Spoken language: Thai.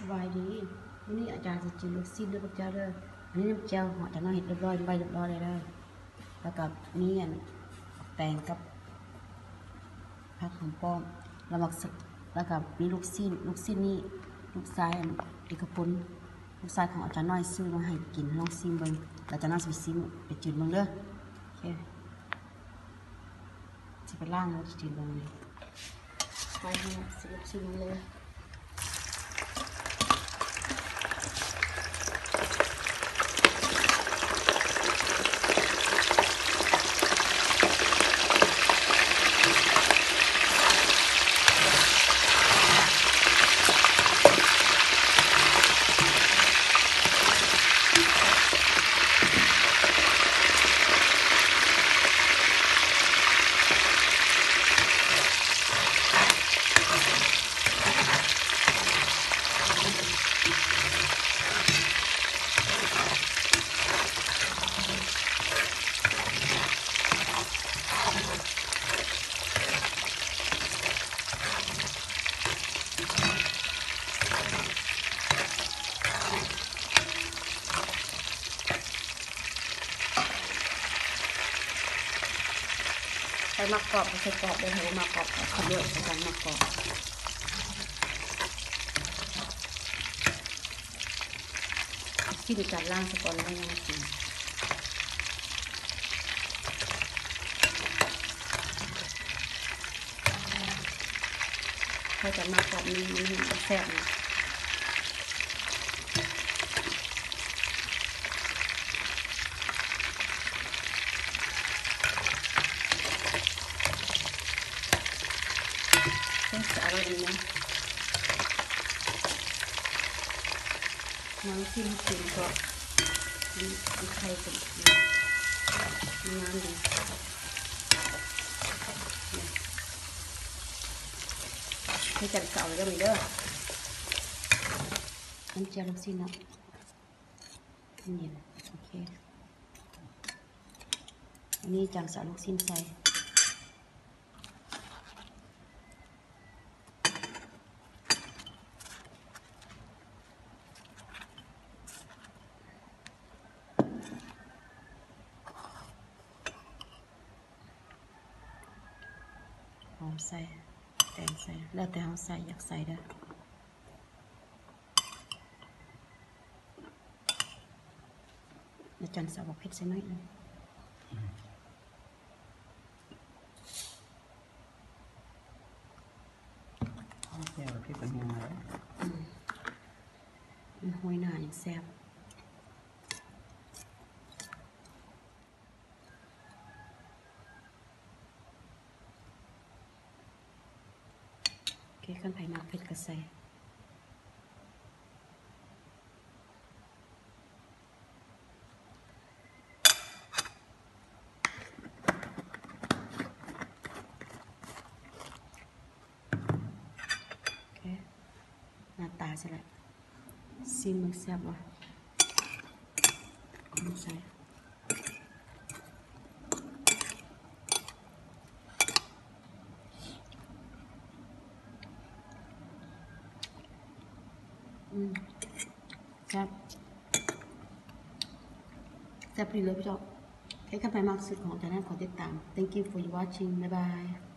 สบายดีวันนี้อาจารย์จะกินลูกชิ้นด้วยพวกเจ้าเลยอันนี้น้ำเจ้าห่อจากน้อยเห็ดเรียบร้อยใบเรียบร้อยเลยแล้วก็มีอันแตงกับผักหอมป้อมแล้วมักแล้วก็มีลูกชิ้นนี่ลูกชายเอกพลลูกชายของอาจารย์น้อยซื้อมาให้กินลองซิมเบิ้งอาจารย์น้อยสิซิมไปจืดเบิ้งเด้อโอเคจะไปล่างแล้วจะจืดเบิ้งเลยไปให้สิลูกชิ้นเลยใส่มะกอกใส่กรอบเลยให้มะกอกขบด้วยกันมะกอกที่ดูการล่างสกอนได้ยังกินเขาจะมะกอกนี่มันแซ่บนะจะอร่อยดีนะน้ำจิ้มกินก็มีไข่กับน้ำดีให้จัดเก่าเลยก็มีเด้อน้ำเจียวลูกชิ้นเนาะนี่โอเคอันนี้จังสาลูกชิ้นใส่หอมใส่แตงใส่แล้วแต่เขาใส่อยากใส่ได้อาจารย์สาวบอกเผ็ดใส่น้อยนึงแก้วพี่เป็นยังไงมันห้อยหน้าอย่างแซ่บโอเคขั้นไผ่มากเผ็ดกระใส่หน้าตาใช่แหละซีมึกแซ่บว่ะใส่แซ่บแซ่บดีเลยพี่จ๊อบให้ข้าไปมากสุดของแต่นั้นขอติดตาม thank you for watching bye bye